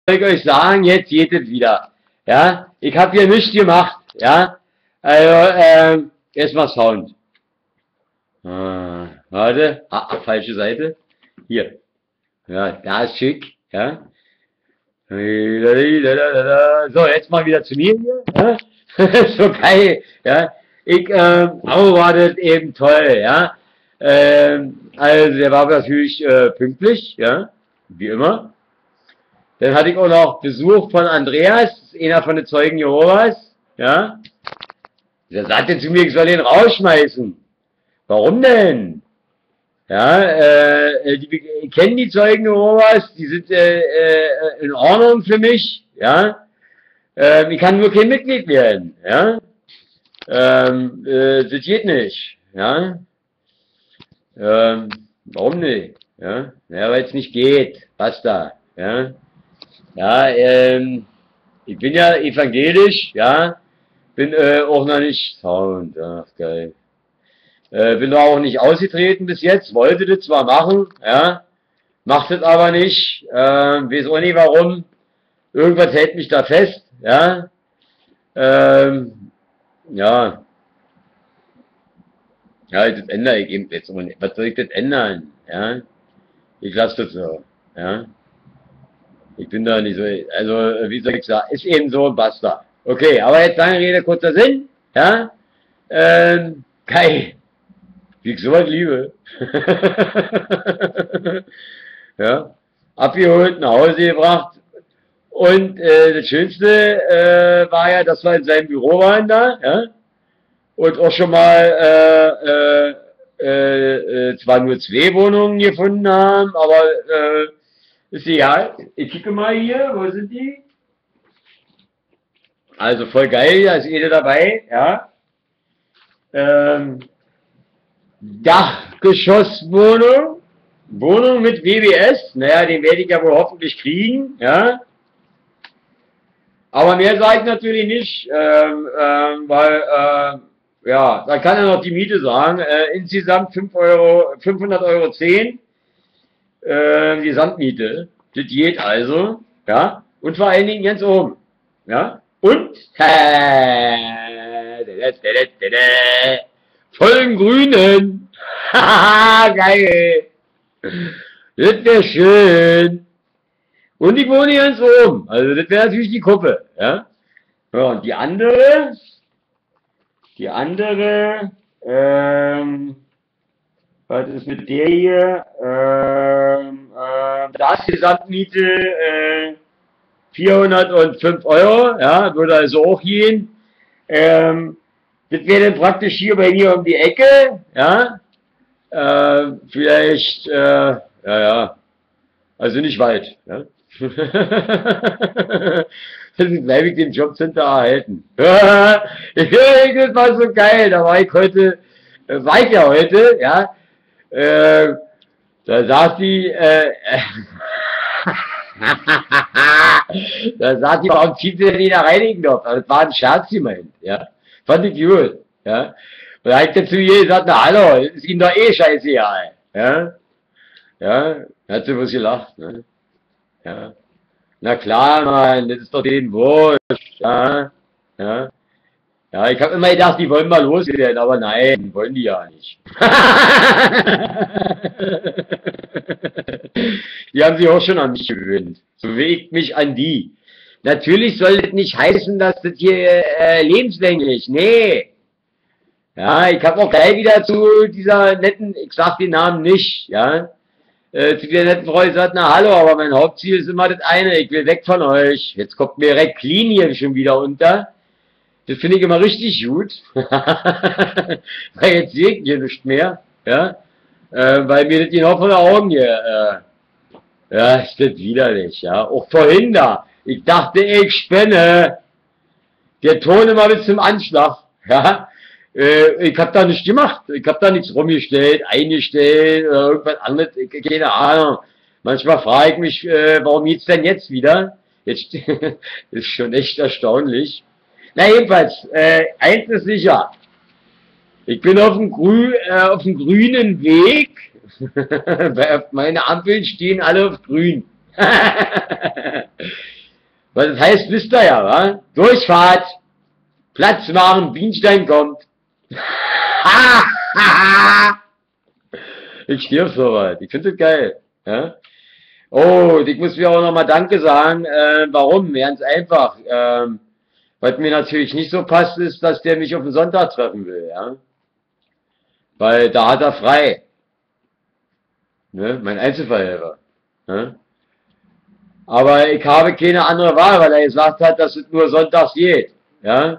ich euch sagen, jetzt geht es wieder. Ja, ich habe hier nichts gemacht. Ja, also, erstmal Sound. Warte, falsche Seite. Hier. Ja, da ist schick. Ja. So, jetzt mal wieder zu mir hier. Ja? So geil. Ja. Aber war das eben toll. Ja. Also, der war natürlich pünktlich. Ja. Wie immer. Dann hatte ich auch noch Besuch von Andreas, einer von den Zeugen Jehovas. Ja. Der sagte zu mir, ich soll den rausschmeißen. Warum denn? Ja, die kennen die Zeugen Jehovas, die sind in Ordnung für mich. Ja. Ich kann nur kein Mitglied werden. Ja. Das geht nicht. Ja. Warum nicht? Ja, ja, weil es nicht geht. Basta. Ja. Ja, ich bin ja evangelisch, ja, bin auch noch nicht Sound, ach geil. Bin auch nicht ausgetreten bis jetzt, wollte das zwar machen, ja, macht es aber nicht, weiß auch nicht warum, irgendwas hält mich da fest, ja, ja, ja, das ändere ich eben jetzt, was soll ich das ändern, ja, ich lasse das so, ja. Ich bin da nicht so, also, wie soll ich sagen, ist eben so, basta. Okay, aber jetzt lange Rede, kurzer Sinn, ja, Kai, wie ich sowas liebe, ja, abgeholt, nach Hause gebracht, und, das Schönste, war ja, dass wir in seinem Büro waren da, ja, und auch schon mal, zwar nur 2 Wohnungen gefunden haben, aber, ist egal. Ich kicke mal hier, wo sind die? Also voll geil, da ist jede dabei, ja. Dachgeschosswohnung, Wohnung mit WBS, naja, den werde ich ja wohl hoffentlich kriegen, ja. Aber mehr sage ich natürlich nicht, weil, ja, da kann er noch die Miete sagen, insgesamt 500 Euro 10. Gesamtmiete, das geht also, ja, und vor allen Dingen ganz oben, ja, und, voll im Grünen, geil, das wäre schön, und ich wohne ganz oben, also das wäre natürlich die Kuppe, ja, ja, und die andere, was ist mit der hier? Da ist die Gesamtmiete 405 Euro, ja, würde also auch gehen. Das wäre dann praktisch hier bei mir um die Ecke, ja. Vielleicht, ja, also nicht weit, ja. Dann bleibe ich den Jobcenter erhalten. Ich finde, das war so geil, da war ich heute, ja. Da saß die, da saß die, warum zieht sie denn nicht nach Reinigendorf? Das war ein Scherz gemeint, ja. Fand ich gut, ja. Und da hab ich dazu ihr gesagt, na hallo, ist Ihnen doch eh scheißegal, ja. Ja, hat sie bloß gelacht, ne. Ja. Na klar, Mann, das ist doch denen wurscht, ja. Ja. Ja, ich habe immer gedacht, die wollen mal loswerden, aber nein, wollen die ja nicht. Die haben sich auch schon an mich gewöhnt. So wie ich mich an die. Natürlich soll das nicht heißen, dass das hier lebenslänglich, nee. Ja, ich habe auch gleich wieder zu dieser netten, ich sag den Namen nicht, ja. Zu der netten Frau gesagt, na hallo, aber mein Hauptziel ist immer das eine, ich will weg von euch. Jetzt kommt mir direkt Clean hier schon wieder unter. Das finde ich immer richtig gut. Weil jetzt sehe ich hier nicht mehr. Ja? Weil mir das genau vor den Augen hier. Ja, ist das widerlich. Ja? Auch vorhin da. Ich dachte, ich spinne. Der Ton immer bis zum Anschlag. Ja? Ich habe da nichts gemacht. Ich habe da nichts rumgestellt, eingestellt oder irgendwas anderes. Keine Ahnung. Manchmal frage ich mich, warum geht's denn jetzt wieder? Jetzt ist schon echt erstaunlich. Na jedenfalls, eins ist sicher. Ich bin auf dem grünen Weg. Meine Ampeln stehen alle auf grün. Was das heißt, wisst ihr ja, wa? Durchfahrt, Platz machen, Bienstein kommt. Ich stirb so weit. Ich finde das geil. Ja? Oh, und ich muss mir auch nochmal Danke sagen. Warum? Ganz einfach. Was mir natürlich nicht so passt, ist, dass der mich auf den Sonntag treffen will. Ja? Weil da hat er frei. Ne? Mein Einzelverhelfer. Ne? Aber ich habe keine andere Wahl, weil er gesagt hat, dass es nur sonntags geht. Ja?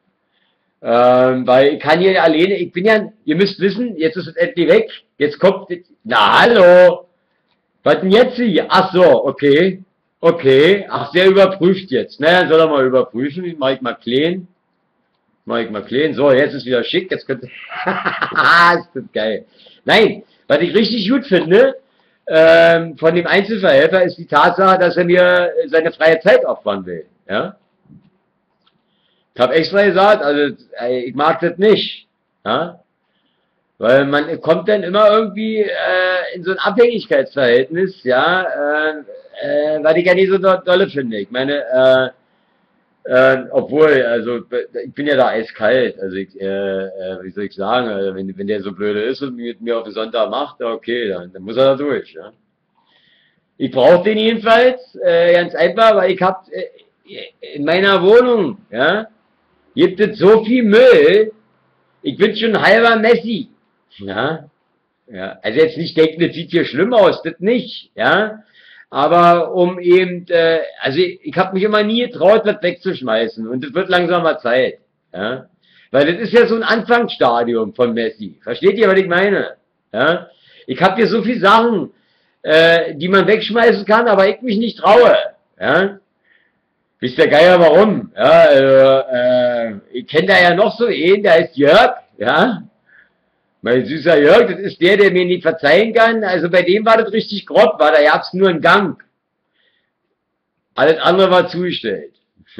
Weil ich kann hier alleine, ich bin ja, ihr müsst wissen, jetzt ist es endlich weg. Jetzt kommt, na hallo. Was denn jetzt hier? Ach so, okay. Okay. Ach, der überprüft jetzt. Na, soll er mal überprüfen. Mach ich mal clean. So, jetzt ist wieder schick. Jetzt könnte, ist das geil. Nein, was ich richtig gut finde, von dem Einzelverhelfer ist die Tatsache, dass er mir seine freie Zeit opfern will. Ja? Ich habe extra gesagt, also ich mag das nicht. Ja? Weil man kommt dann immer irgendwie in so ein Abhängigkeitsverhältnis, ja, was ich ja nicht so dolle finde. Ich meine, obwohl, also ich bin ja da eiskalt, also ich, wie soll ich sagen, also, wenn der so blöde ist und mit mir auf den Sonntag macht, okay, dann muss er da durch. Ja. Ich brauche den jedenfalls, ganz einfach, weil ich habe in meiner Wohnung, ja, gibt es so viel Müll, ich bin schon ein halber Messi. Ja, ja, also jetzt nicht denken, das sieht hier schlimm aus, das nicht, ja, aber um eben, also ich habe mich immer nie getraut, das wegzuschmeißen und es wird langsam mal Zeit, ja, weil das ist ja so ein Anfangsstadium von Messi, versteht ihr, was ich meine, ja, ich habe hier so viele Sachen, die man wegschmeißen kann, aber ich mich nicht traue, ja, wisst ihr Geier warum, ja, ich kenne da ja noch so einen, der heißt Jörg, ja, mein süßer Jörg, das ist der, der mir nicht verzeihen kann. Also bei dem war das richtig grob, da gab es nur einen Gang. Alles andere war zugestellt.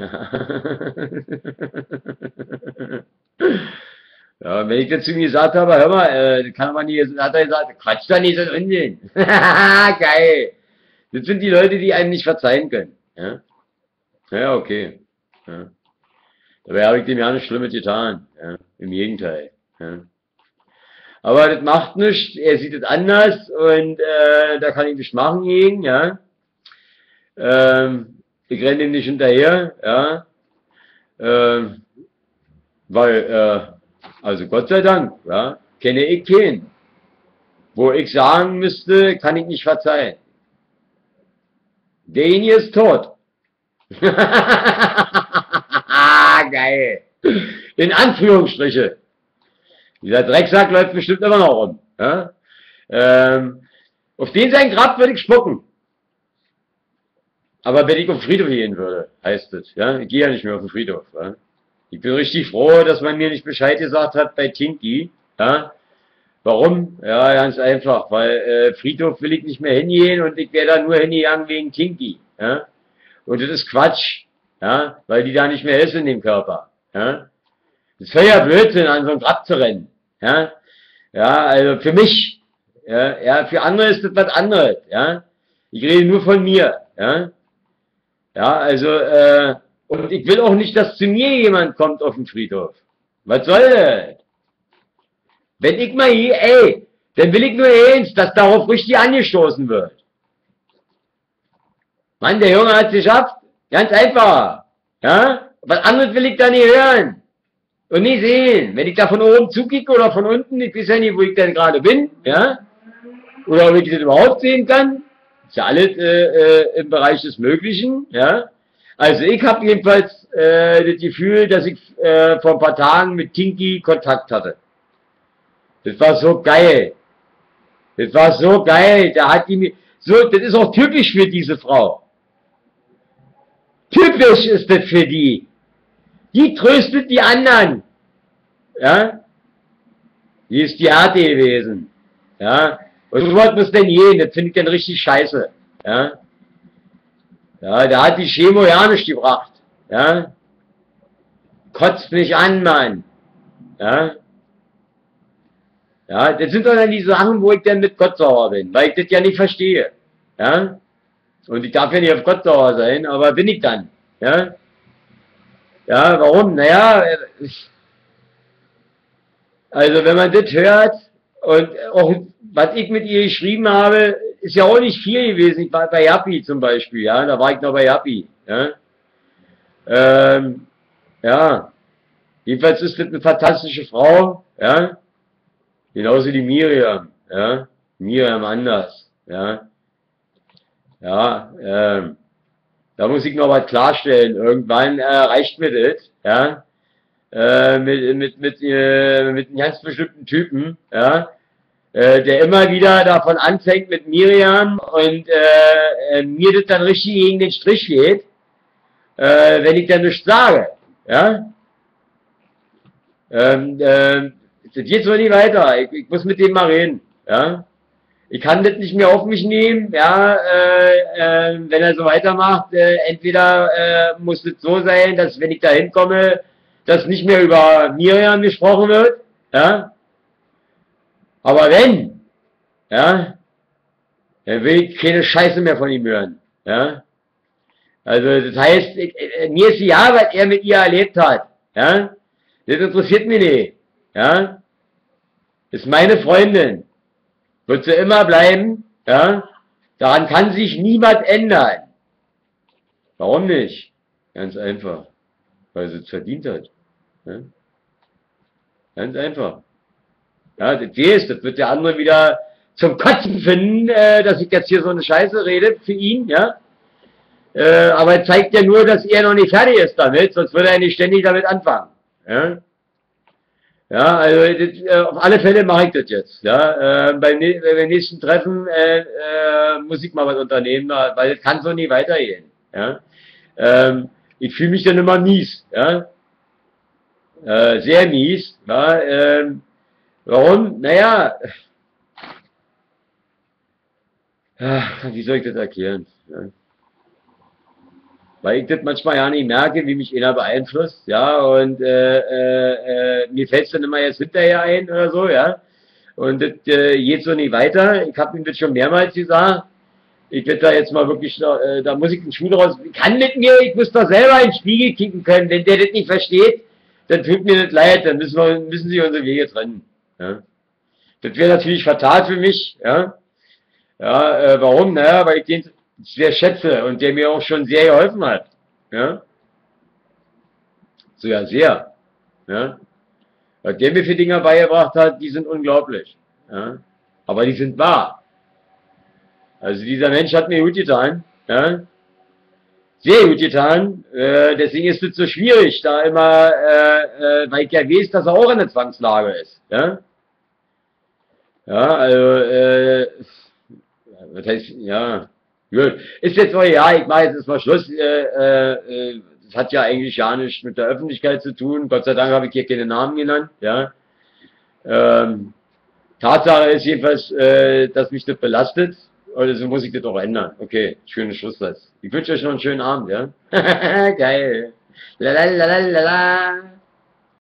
Ja, wenn ich das zu ihm gesagt habe, hör mal, kann man nicht, hat er gesagt, quatsch da nicht so drin. Geil. Das sind die Leute, die einem nicht verzeihen können. Ja, ja okay. Ja. Dabei habe ich dem ja nichts Schlimmes getan. Ja. Im Gegenteil. Ja. Aber das macht nichts, er sieht es anders und da kann ich nicht machen gegen, ja. Ich renne ihm nicht hinterher, ja. Weil, also Gott sei Dank, ja, kenne ich keinen. Wo ich sagen müsste, kann ich nicht verzeihen. Derjenige ist tot. Geil. In Anführungsstriche. Dieser Drecksack läuft bestimmt immer noch rum. Ja? Auf den sein Grab würde ich spucken. Aber wenn ich auf den Friedhof gehen würde, heißt es. Ja? Ich gehe ja nicht mehr auf den Friedhof. Ja? Ich bin richtig froh, dass man mir nicht Bescheid gesagt hat bei Tinky. Ja? Warum? Ja, ganz einfach. Weil Friedhof will ich nicht mehr hingehen und ich wäre da nur hingegangen wegen Tinky. Ja? Und das ist Quatsch. Ja? Weil die da nicht mehr ist in dem Körper. Ja? Das wäre ja Blödsinn, an so ein Grab zu rennen. Ja, ja, also für mich. Ja, ja, für andere ist das was anderes. Ja, ich rede nur von mir. Ja, ja, also und ich will auch nicht, dass zu mir jemand kommt auf den Friedhof. Was soll das? Wenn ich mal hier, ey, dann will ich nur eins, dass darauf richtig angestoßen wird. Mann, der Junge hat es geschafft. Ganz einfach. Ja, was anderes will ich da nicht hören. Und nicht sehen, wenn ich da von oben zukicke oder von unten, ich weiß ja nicht, wo ich denn gerade bin, ja, oder ob ich das überhaupt sehen kann, ist ja alles im Bereich des Möglichen, ja. Also ich habe jedenfalls das Gefühl, dass ich vor ein paar Tagen mit Tinky Kontakt hatte. Das war so geil. Das war so geil, da hat die mir, so, das ist auch typisch für diese Frau. Typisch ist das für die. Die tröstet die anderen. Ja? Die ist die Harte gewesen. Ja? Und so was muss denn gehen, das finde ich dann richtig scheiße. Ja? Ja, da hat die Chemo ja nicht gebracht. Ja? Kotzt mich an, Mann. Ja? Ja, das sind doch dann die Sachen, wo ich dann mit Gott sauer bin, weil ich das ja nicht verstehe. Ja? Und ich darf ja nicht auf Gott sauer sein, aber bin ich dann. Ja, ja, warum? Naja, also wenn man das hört und auch was ich mit ihr geschrieben habe, ist ja auch nicht viel gewesen. Ich war bei Yappi zum Beispiel, ja, da war ich noch bei Yappi, ja. Ähm, ja, jedenfalls ist das eine fantastische Frau, ja, genauso die Miriam, ja, Miriam anders, ja, ja, da muss ich noch was klarstellen. Irgendwann reicht mir das, ja, mit einem ganz bestimmten Typen, ja, der immer wieder davon anfängt mit Miriam und mir das dann richtig gegen den Strich geht, wenn ich dann nichts sage, ja. Das geht so nicht weiter. Ich muss mit dem mal reden, ja. Ich kann das nicht mehr auf mich nehmen, ja, wenn er so weitermacht, entweder muss es so sein, dass wenn ich da hinkomme, dass nicht mehr über Miriam gesprochen wird, ja, aber wenn, ja, dann will ich keine Scheiße mehr von ihm hören, ja, also das heißt, mir ist ja, was er mit ihr erlebt hat, ja, das interessiert mich nicht, ja, ist meine Freundin, wird sie immer bleiben, ja, daran kann sich niemand ändern. Warum nicht? Ganz einfach, weil sie es verdient hat, ja? Ganz einfach. Ja, das wird der andere wieder zum Kotzen finden, dass ich jetzt hier so eine Scheiße rede für ihn, ja. Aber zeigt ja nur, dass er noch nicht fertig ist damit, sonst würde er nicht ständig damit anfangen. Ja, ja, also auf alle Fälle mache ich das jetzt. Ja, beim nächsten Treffen muss ich mal was unternehmen, weil es kann so nie weitergehen. Ja, ich fühle mich dann immer mies. Ja, sehr mies. Ja, warum? Naja, wie soll ich das erklären? Ja. Weil ich das manchmal ja nicht merke, wie mich einer beeinflusst, ja, und mir fällt es dann immer jetzt hinterher ein oder so, ja, und das geht so nicht weiter. Ich habe ihm das schon mehrmals gesagt. Ich werde da jetzt mal wirklich, da muss ich in Schule raus, ich kann mit mir, ich muss doch selber in den Spiegel kicken können. Wenn der das nicht versteht, dann tut mir das leid, dann müssen sie unsere Wege trennen, ja. Das wäre natürlich fatal für mich, ja. Ja, warum? Naja, weil ich den sehr schätze und der mir auch schon sehr geholfen hat. Ja, so ja, sehr. Ja, was der mir für Dinge beigebracht hat, die sind unglaublich. Ja, aber die sind wahr. Also dieser Mensch hat mir gut getan. Ja, sehr gut getan. Deswegen ist es so schwierig, da immer, weil ich ja weiß, dass er auch in der Zwangslage ist. Ja, ja, also, was heißt, ja. Gut. Ist jetzt mal, ja, ich mache jetzt erstmal Schluss. Das hat ja eigentlich ja nichts mit der Öffentlichkeit zu tun. Gott sei Dank habe ich hier keine Namen genannt. Ja. Tatsache ist jedenfalls, dass mich das belastet. Und so muss ich das auch ändern. Okay, schöner Schlusssatz. Ich wünsche euch noch einen schönen Abend, ja. Geil. Lalalala.